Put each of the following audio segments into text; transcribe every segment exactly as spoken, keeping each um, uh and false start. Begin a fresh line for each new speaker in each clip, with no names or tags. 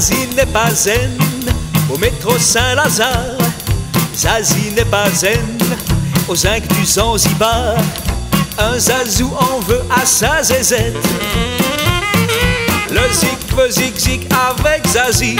Zazie n'est pas zen au métro Saint-Lazare. Zazie n'est pas zen aux zinc du Zanzibar. Un zazou en veut à sa zézette. Le zik veut zig-zig avec Zazie.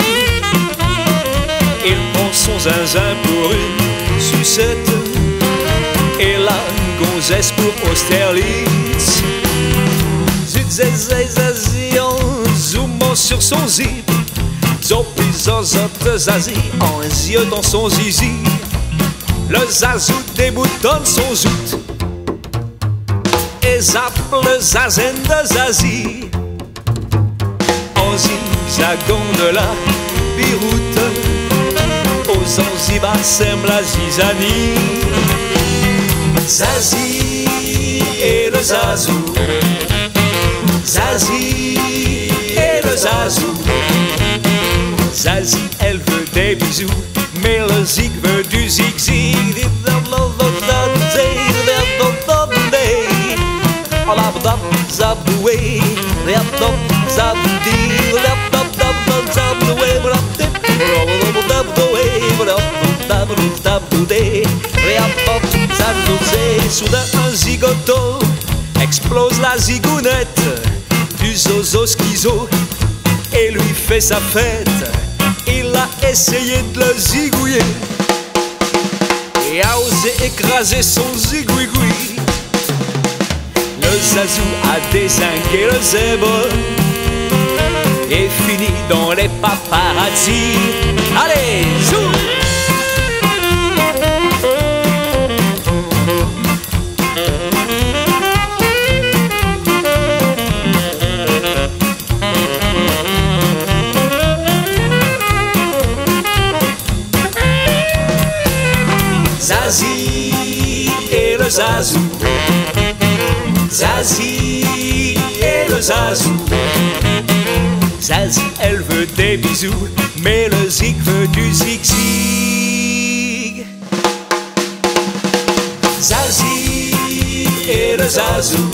Il prend son zinzin pour une sucette et la gonzesse pour Austerlitz. Zut zézé Zazie en zoomant sur son zip. Zopi zozote Zazie en ziotant son zizi. Le zazou déboutonne son zout et zappe le zazen de Zazie. En zigzagant de la Biroute, aux Zanzibar sème la zizanie. Zazie et le zazou, Zazie et le zazou. Zazie elle veut des bisous, mais le zig veut du zig-zig. Soudain un zigoto explose la zigounette du zozo schizo et lui fait sa fête. Il a essayé de le zigouiller et a osé écraser son zigouigoui. Le zazou a dézingué le zèbre et fini dans les paparazzi. Allez, zou! Zazie et le zazou, Zazie et le zazou. Zazie elle veut des bisous, mais le zig veut du zig-zig. Zazie et le zazou,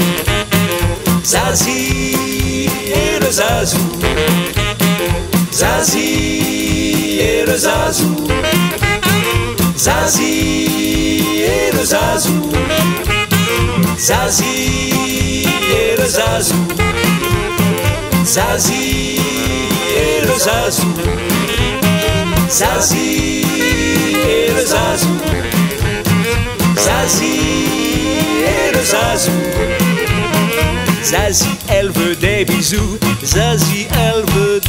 Zazie et le zazou, Zazie et le zazou. Zazie et le zazou, Zazie et le zazou, Zazie et le zazou, Zazie et le zazou, Zazie et le zazou. Zazie elle veut des bisous, Zazie elle veut